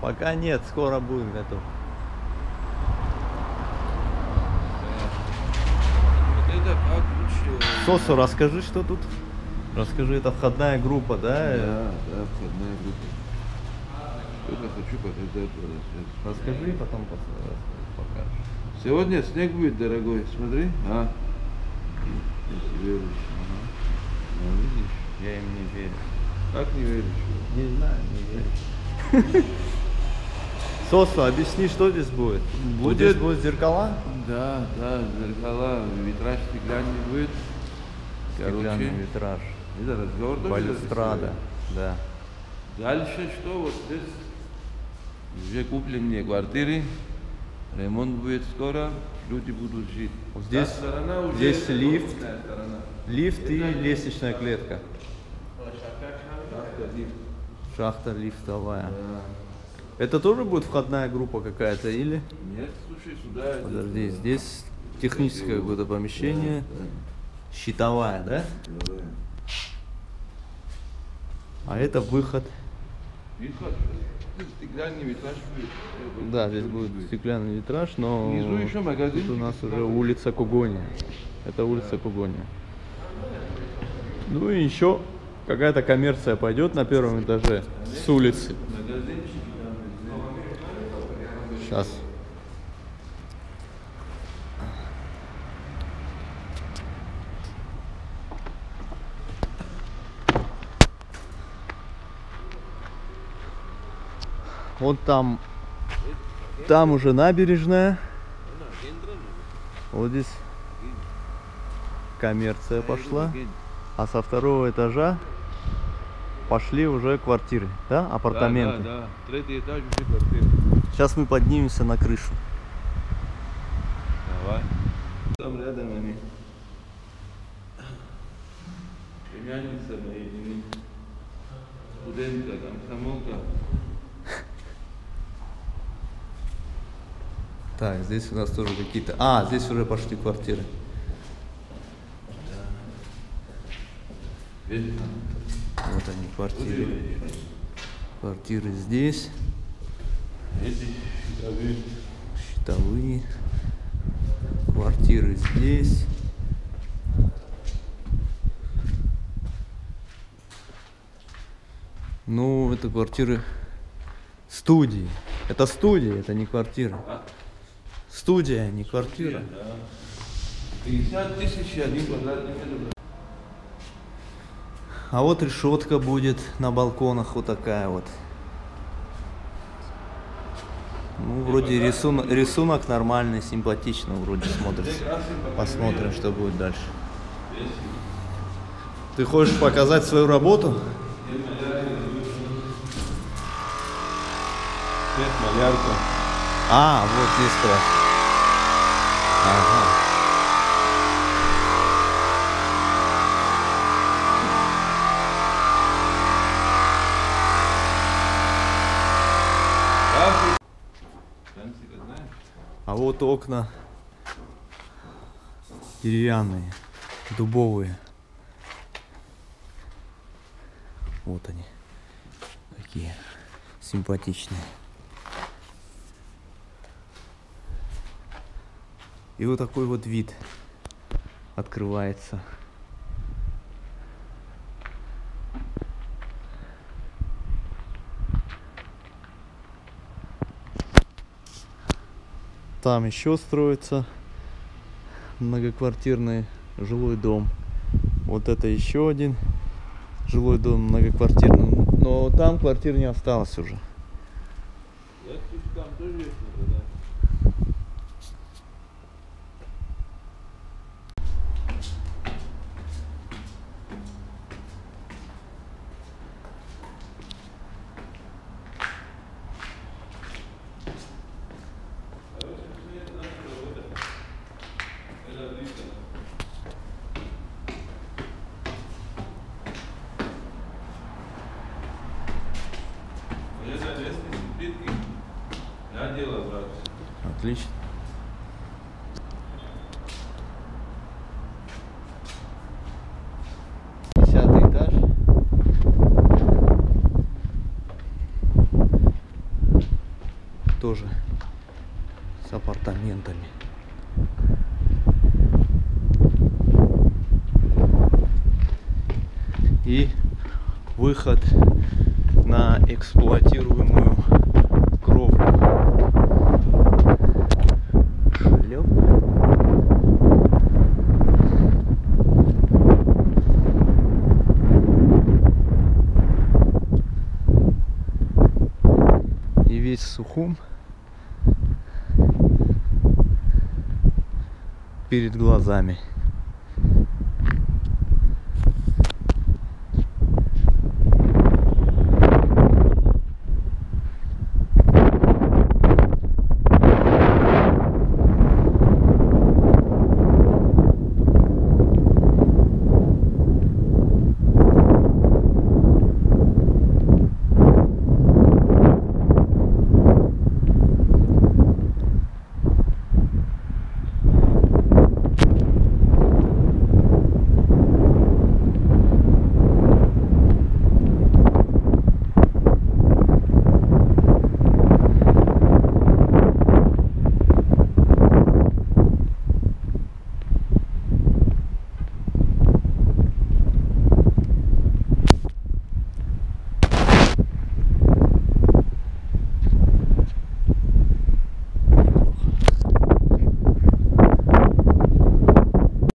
Пока нет, скоро будет готов. Вот это как лучше. Сосо, расскажи, что тут? Расскажи, это входная группа, да? Да, входная группа. Только хочу показать. Расскажи, потом покажешь. Сегодня снег будет, дорогой, смотри. Если веришь. Видишь? Я им не верю. Как не веришь? Не знаю, не верю. Сосо, объясни, что здесь будет? Здесь будут зеркала? Да, зеркала, витраж стеклянный будет. Стеклянный витраж. Это разговор тоже. Балюстрада, да. Дальше что? Вот здесь уже купленные квартиры. Ремонт будет скоро. Люди будут жить. Здесь, здесь лифт. Лифт и лестничная клетка. Шахта лифтовая. Да. Это тоже будет входная группа какая-то или? Нет, слушай, сюда. Подожди, здесь техническое какое-то помещение. Щитовая, да? Да. А это выход. Витраж. Стеклянный витраж будет. Да, здесь будет стеклянный витраж, но Внизу еще магазин. тут у нас уже улица Кугония. Это улица Кугония. Ну и еще какая-то коммерция пойдет на первом этаже с улицы. Сейчас. Вот там уже набережная. Вот здесь коммерция пошла. А со второго этажа пошли уже квартиры, да? Апартаменты. Да. Третий этаж уже квартира. Сейчас мы поднимемся на крышу. Давай. Там рядом они. Племянница моей жены. Студентка, комсомолка. Так, здесь у нас тоже какие-то... А, здесь уже пошли квартиры. Видишь? Вот они, квартиры. Квартиры здесь. Эти щитовые. Щитовые. Квартиры здесь. Ну, это квартиры студии. Это студия, это не квартира. Студия, не квартира. 50 тысяч один квадратный метр. А вот решетка будет на балконах, вот такая вот. Ну, вроде рисунок нормальный, симпатично вроде смотрится. Посмотрим, что будет дальше. Ты хочешь показать свою работу? Малярка. А, вот здесь крас. Ага. А вот окна деревянные, дубовые. Вот они, какие симпатичные. И вот такой вот вид открывается. Там еще строится многоквартирный жилой дом. Вот это еще один жилой дом многоквартирный. Но там квартир не осталось уже. Там тоже есть, я делал, брат. Отлично. Десятый этаж. тоже с апартаментами. И выход на эксплуатируемую кровлю. Шлеп. И весь Сухум перед глазами.